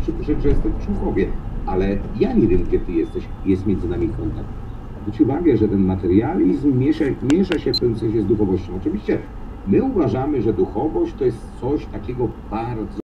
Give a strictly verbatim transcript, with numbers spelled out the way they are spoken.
że, że jesteś w Człuchowie, ale ja nie wiem, gdzie ty jesteś, jest między nami kontakt. Zwróć uwagę, że ten materializm miesza, miesza się w pewnym sensie z duchowością. Oczywiście my uważamy, że duchowość to jest coś takiego bardzo